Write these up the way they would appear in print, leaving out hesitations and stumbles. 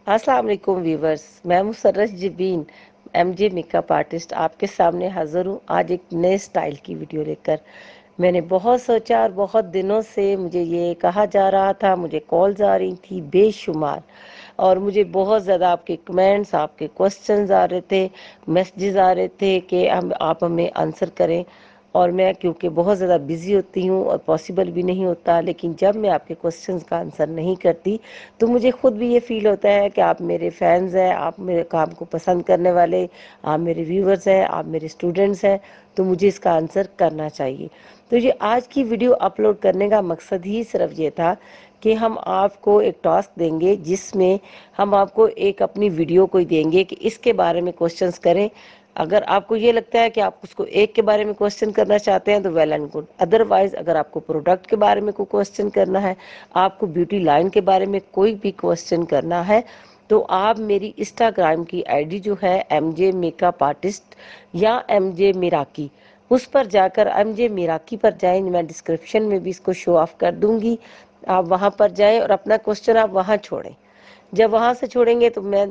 अस्सलाम वालेकुम व्यूवर्स, मैं Musarrat Jabeen MJ makeup artist आपके सामने हाज़िर हूँ आज एक नए स्टाइल की वीडियो लेकर। मैंने बहुत सोचा और बहुत दिनों से मुझे ये कहा जा रहा था, मुझे कॉल्स आ रही थी बेशुमार, और मुझे बहुत ज़्यादा आपके कमेंट्स, आपके क्वेश्चंस आ रहे थे, मैसेजेस आ रहे थे कि आप हमें आंसर करें। और मैं क्योंकि बहुत ज़्यादा बिज़ी होती हूँ और पॉसिबल भी नहीं होता, लेकिन जब मैं आपके क्वेश्चंस का आंसर नहीं करती तो मुझे खुद भी ये फील होता है कि आप मेरे फैंस हैं, आप मेरे काम को पसंद करने वाले, आप मेरे व्यूवर्स हैं, आप मेरे स्टूडेंट्स हैं, तो मुझे इसका आंसर करना चाहिए। तो ये आज की वीडियो अपलोड करने का मकसद ही सिर्फ ये था कि हम आपको एक टास्क देंगे जिसमें हम आपको एक अपनी वीडियो कोई देंगे कि इसके बारे में क्वेश्चंस करें। अगर आपको ये लगता है कि आप उसको एक के बारे में क्वेश्चन करना चाहते हैं तो वेल एंड गुड, अदरवाइज अगर आपको प्रोडक्ट के बारे में कोई क्वेश्चन करना है, आपको ब्यूटी लाइन के बारे में कोई भी क्वेश्चन करना है, तो आप मेरी इंस्टाग्राम की आईडी जो है MJ मेकअप आर्टिस्ट या MJ मिराकी, उस पर जाकर MJ मिराकी पर जाएं। मैं डिस्क्रिप्शन में भी इसको शो ऑफ कर दूंगी, आप वहां पर जाएं और अपना क्वेश्चन आप वहां छोड़ें। जब वहां से छोड़ेंगे तो मैं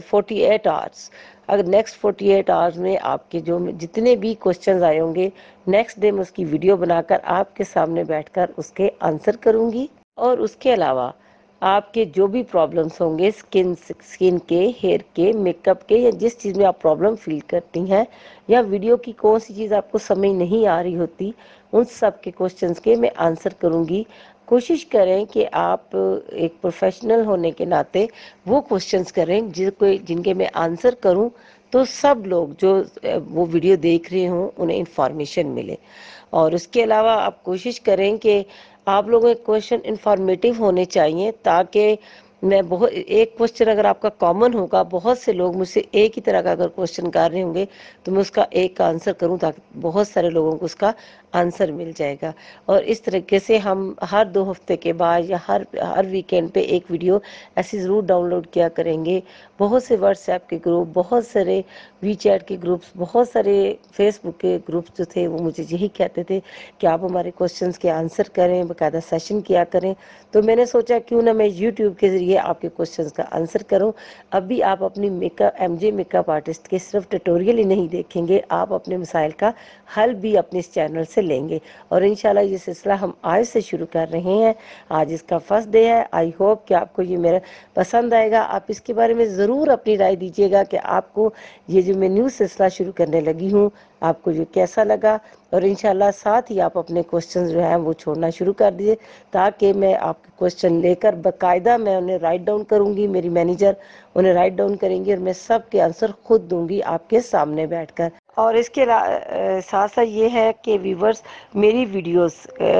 48 आवर्स, अगर नेक्स्ट 48 आवर्स में आपके जो जितने भी क्वेश्चंस आए होंगे, नेक्स्ट डे मैं उसकी वीडियो बनाकर आपके सामने बैठकर उसके आंसर करूंगी। और उसके अलावा आपके जो भी प्रॉब्लम्स होंगे, स्किन के, हेयर के, मेकअप के, या जिस चीज़ में आप प्रॉब्लम फील करती हैं, या वीडियो की कौन सी चीज़ आपको समझ नहीं आ रही होती, उन सब के क्वेश्चंस के मैं आंसर करूंगी। कोशिश करें कि आप एक प्रोफेशनल होने के नाते वो क्वेश्चंस करें जिनके मैं आंसर करूं तो सब लोग जो वो वीडियो देख रहे हों उन्हें इंफॉर्मेशन मिले। और उसके अलावा आप कोशिश करें कि आप लोगों के क्वेश्चन इंफॉर्मेटिव होने चाहिए, ताकि मैं बहुत एक क्वेश्चन अगर आपका कॉमन होगा, बहुत से लोग मुझसे एक ही तरह का अगर क्वेश्चन कर रहे होंगे तो मैं उसका एक का आंसर करूं ताकि बहुत सारे लोगों को उसका आंसर मिल जाएगा। और इस तरीके से हम हर 2 हफ्ते के बाद या हर वीकेंड पे एक वीडियो ऐसी ज़रूर डाउनलोड किया करेंगे। बहुत से व्हाट्सएप के ग्रुप, बहुत सारे वीचैट के ग्रुप्स, बहुत सारे फेसबुक के ग्रुप्स जो थे वो मुझे यही कहते थे कि आप हमारे क्वेश्चंस के आंसर करें, बाकायदा सेशन किया करें। तो मैंने सोचा क्यों ना मैं यूट्यूब के ज़रिए आपके क्वेश्चंस का आंसर करूं। अभी आप अपनी MJ मेकअप आर्टिस्ट के सिर्फ ट्यूटोरियल ही नहीं देखेंगे, आप अपने मसाइल का हल भी अपने इस चैनल से लेंगे। और इंशाल्लाह ये सिलसिला हम आज से शुरू कर रहे हैं, आज इसका फर्स्ट डे है। आई होप कि आपको ये मेरा पसंद आएगा। आप इसके बारे में ज़रूर अपनी राय दीजिएगा कि आपको ये जो मैं न्यू सिलसिला शुरू करने लगी हूँ, आपको ये कैसा लगा। और इंशाल्लाह साथ ही आप अपने क्वेश्चंस जो हैं वो छोड़ना शुरू कर दीजिए, ताकि मैं आपके क्वेश्चन लेकर बाकायदा मैं उन्हें राइट डाउन करूंगी, मेरी मैनेजर उन्हें राइट डाउन करेंगी और मैं सब के आंसर खुद दूंगी आपके सामने बैठकर। और इसके साथ साथ ये है कि व्यूवर्स, मेरी वीडियोस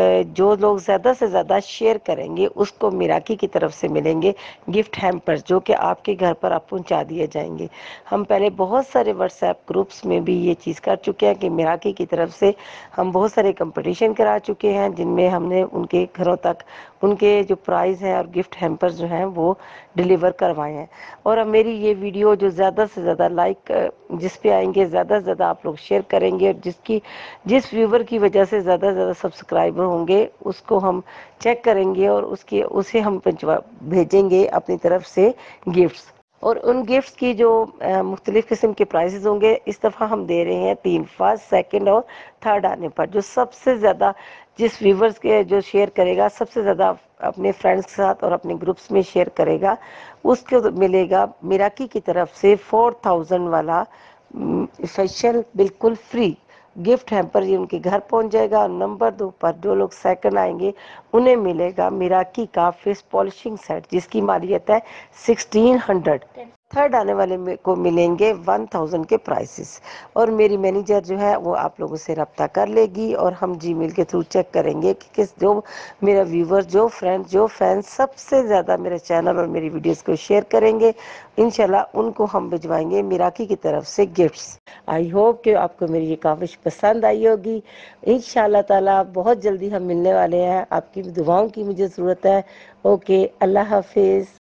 जो लोग ज़्यादा से ज़्यादा शेयर करेंगे उसको मिराकी की तरफ से मिलेंगे गिफ्ट हैम्पर्स, जो कि आपके घर पर आप पहुंचा दिए जाएंगे। हम पहले बहुत सारे व्हाट्सएप ग्रुप्स में भी ये चीज़ कर चुके हैं कि मिराकी की तरफ से हम बहुत सारे कंपटीशन करा चुके हैं, जिनमें हमने उनके घरों तक उनके जो प्राइज़ हैं और गिफ्ट हैम्पर्स जो हैं वो डिलीवर करवाए हैं। और अब मेरी ये वीडियो जो ज़्यादा से ज़्यादा लाइक जिस पे आएंगे, ज़्यादा से ज़्यादा आप लोग शेयर करेंगे, और जिस व्यूवर की वजह से ज़्यादा से ज़्यादा सब्सक्राइबर होंगे उसको हम चेक करेंगे और उसे हम भेजेंगे अपनी तरफ से गिफ्ट्स। और उन गिफ्ट्स की जो मुख्तलिफ किस्म के प्राइसेस होंगे, इस दफ़ा हम दे रहे हैं 3, फर्स्ट, सेकंड और थर्ड आने पर जो सबसे ज़्यादा जिस व्यूवर्स के जो शेयर करेगा सबसे ज़्यादा अपने फ्रेंड्स के साथ और अपने ग्रुप्स में शेयर करेगा, उसको मिलेगा मिराकी की तरफ से 4000 वाला फेशियल बिल्कुल फ्री गिफ्ट हैम्पर। ये उनके घर पहुंच जाएगा। और नंबर 2 पर जो लोग सेकंड आएंगे उन्हें मिलेगा मिराकी का फेस पॉलिशिंग सेट जिसकी मालियत है 1600। थर्ड आने वाले को मिलेंगे 1000 के प्राइसेस। और मेरी मैनेजर जो है वो आप लोगों से रब्ता कर लेगी और हम जीमेल के थ्रू चेक करेंगे कि किस जो मेरा व्यूवर, जो फ्रेंड्स, जो फैंस सबसे ज़्यादा मेरे चैनल और मेरी वीडियोस को शेयर करेंगे, इंशाल्लाह उनको हम भिजवाएंगे मिराकी की तरफ से गिफ्ट्स। आई होप कि आपको मेरी ये काविश पसंद आई होगी। इंशाल्लाह ताला बहुत जल्दी हम मिलने वाले हैं। आपकी दुआओं की मुझे ज़रूरत है। ओके, अल्लाह हाफिज़।